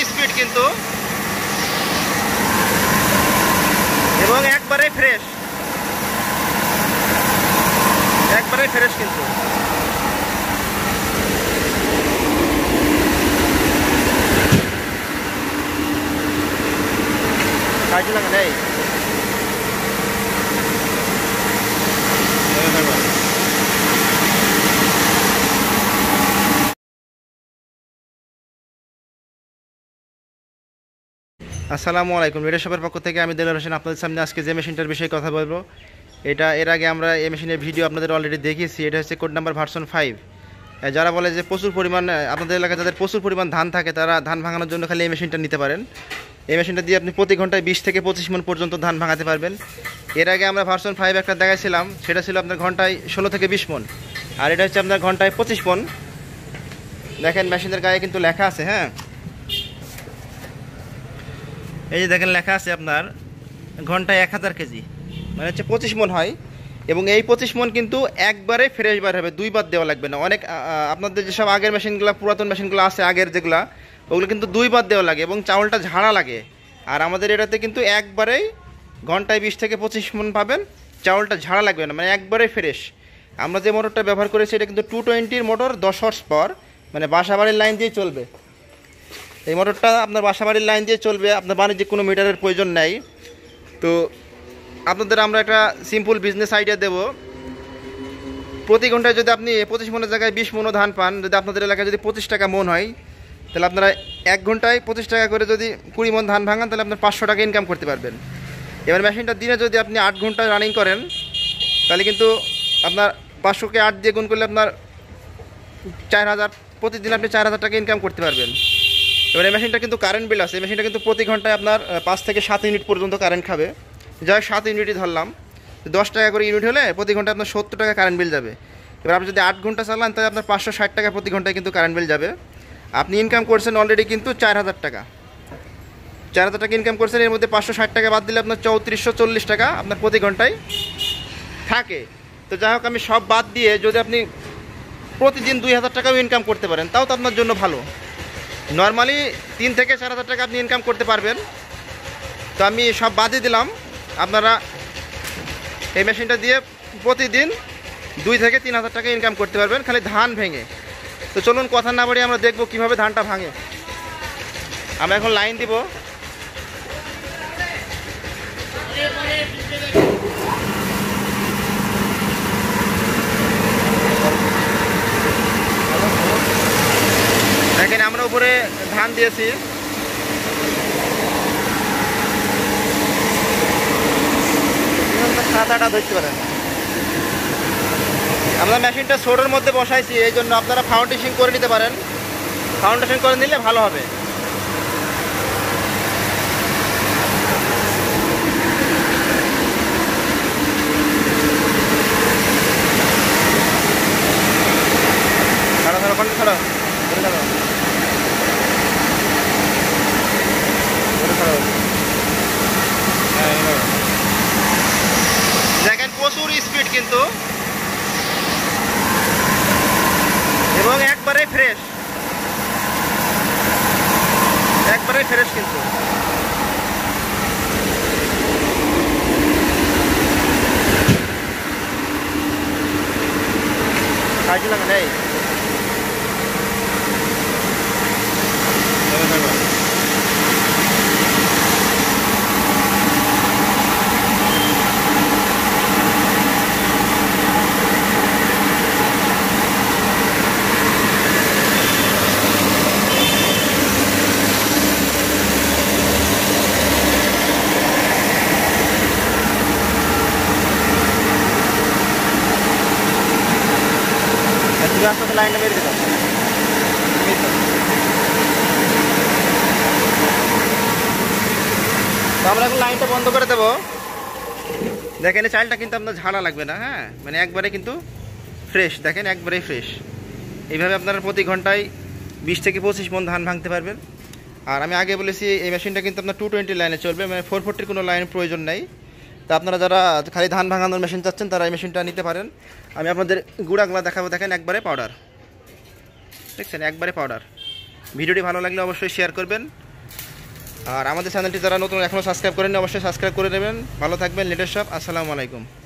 Speed কিন্তু, এবং একবারে ফ্রেশ, একবারে ফ্রেশ কিন্তু। কাজে লাগে নেই। আসসালামু আলাইকুম, রেডিও শপের পক্ষ থেকে আমি দেলোয়ার হোসেন আপনাদের সামনে আজকে যে মেশিনটার বিষয়ে কথা বলবো। এটা এর আগে আমরা এই মেশিনের ভিডিও আপনাদের অলরেডি দেখিয়েছি। এটা হচ্ছে কোড নাম্বার ভার্সন 5। যারা বলে যে প্রচুর পরিমাণ আপনাদের এলাকায় যাদের প্রচুর পরিমাণ ধান থাকে, তারা ধান ভাঙানোর জন্য খালি এই মেশিনটা নিতে পারেন। এই মেশিনটা দিয়ে আপনি প্রতি ঘন্টায় 20 থেকে 25 মণ পর্যন্ত ধান ভাঙাতে পারবেন। এর আগে আমরা ভার্সন 5 একটা দেখাইছিলাম, সেটা ছিল আপনার ঘন্টায় 16 থেকে 20 মণ, আর এটা হচ্ছে আপনার ঘন্টায় 25 মণ। দেখেন মেশিনের গায়ে কিন্তু লেখা আছে, হ্যাঁ এই যে দেখেন লেখা আছে আপনার ঘন্টায় 1000 কেজি, মানে হচ্ছে 25 মণ হয়। এবং এই 25 মণ কিন্তু একবারে ফ্রেশ বার হবে, দুইবার দেওয়া লাগবে না। অনেক আপনাদের যেসব আগের মেশিনগুলো, পুরাতন মেশিনগুলো আছে আগের যেগুলা, ওগুলো কিন্তু দুইবার দেওয়া লাগে এবং চাউলটা ঝাড়া লাগে। আর আমাদের এটাতে কিন্তু একবারেই ঘন্টায় 20 থেকে 25 মণ পাবেন, চাউলটা ঝাড়া লাগবে না, মানে একবারে ফ্রেশ। আমরা যে মোটরটা ব্যবহার করেছি এটা কিন্তু 220 মোটর, 10 হর্স পাওয়ার, মানে বাসাবাড়ির লাইন দিয়ে চলবে। এই মোটরটা আপনার বাসাবাড়ির লাইন দিয়ে চলবে, আপনার বাণিজ্যিক কোনো মিটারের প্রয়োজন নেই। তো আপনাদের আমরা একটা সিম্পল বিজনেস আইডিয়া দেব। প্রতি ঘন্টায় যদি আপনি 25 মণের জায়গায় 20 মণও ধান পান, যদি আপনাদের এলাকায় যদি 25 টাকা মণ হয়, তাহলে আপনারা 1 ঘন্টায় 25 টাকা করে যদি 20 মণ ধান ভাঙান, তাহলে আপনার 500 টাকা ইনকাম করতে পারবেন। এবার মেশিনটা দিনে যদি আপনি 8 ঘন্টা রানিং করেন, তাহলে কিন্তু আপনার 500কে 8 দিয়ে গুণ করলে আপনার 4000, প্রতিদিন আপনি 4000 টাকা ইনকাম করতে পারবেন। এবার এই মেশিনটা কিন্তু কারেন্ট বিল আছে। এই মেশিনটা কিন্তু প্রতি ঘন্টায় আপনার 5 থেকে 7 ইউনিট পর্যন্ত কারেন্ট খাবে। যাই 7 ইউনিটই ধরলাম, 10 টাকা করে ইউনিট হলে প্রতি ঘন্টায় আপনার 70 টাকা কারেন্ট বিল যাবে। এবার আপনি যদি 8 ঘন্টা চালান, তাহলে আপনার 560 টাকা প্রতি ঘন্টায় কিন্তু কারেন্ট বিল যাবে। আপনি ইনকাম করছেন অলরেডি কিন্তু 4000 টাকা, 4000 টাকা ইনকাম করছেন। এর মধ্যে 560 টাকা বাদ দিলে আপনার 3440 টাকা আপনার প্রতি ঘন্টায় থাকে। তো যাই হোক, আমি সব বাদ দিয়ে যদি আপনি প্রতিদিন 2000 টাকাও ইনকাম করতে পারেন, তাও তো আপনার জন্য ভালো। নর্মালি 3 থেকে 4000 টাকা আপনি ইনকাম করতে পারবেন। তো আমি সব বাদই দিলাম, আপনারা এই মেশিনটা দিয়ে প্রতিদিন 2 থেকে 3000 টাকা ইনকাম করতে পারবেন খালি ধান ভেঙে। তো চলুন কথা না বাড়িয়ে আমরা দেখব কীভাবে ধানটা ভাঙে। আমরা এখন লাইন দিব। দেখেন আমরা উপরে ধান দিয়েছি, সাদাটা ধরতে পারেন। আমরা মেশিনটা সোডের মধ্যে বসাইছি, এই জন্য আপনারা ফাউন্ডেশন করে নিতে পারেন। ফাউন্ডেশন করে নিলে ভালো হবে। দেখেন প্রচুর স্পিড কিন্তু, এবং একবারে ফ্রেশ, একবারে ফ্রেশ কিন্তু। কাজে লাগে নেই। রাস্তাতে লাইনটা মেরে দিলাম। তো আমরা এখন লাইনটা বন্ধ করে দেবো। দেখেন এই চালটা কিন্তু আপনার ঝাড়া লাগবে না, হ্যাঁ মানে একবারে কিন্তু ফ্রেশ। দেখেন একবারেই ফ্রেশ। এইভাবে আপনারা প্রতি ঘন্টায় 20 থেকে 25 মণ ধান ভাঙতে পারবেন। আর আমি আগে বলেছি এই মেশিনটা কিন্তু আপনার 220 লাইনে চলবে, মানে 440 কোনো লাইনের প্রয়োজন নেই। তা আপনারা যারা খালি ধান ভাঙানোর মেশিন চাচ্ছেন, তারা এই মেশিনটা নিতে পারেন। আমি আপনাদের গুঁড়াগুলা দেখাবো। দেখেন একবারে পাউডার, দেখছেন একবারে পাউডার। ভিডিওটি ভালো লাগলে অবশ্যই শেয়ার করবেন। আর আমাদের চ্যানেলটি যারা নতুন এখনও সাবস্ক্রাইব করেননি অবশ্যই সাবস্ক্রাইব করে নেবেন। ভালো থাকবেন। Latest shop. আসসালামু আলাইকুম।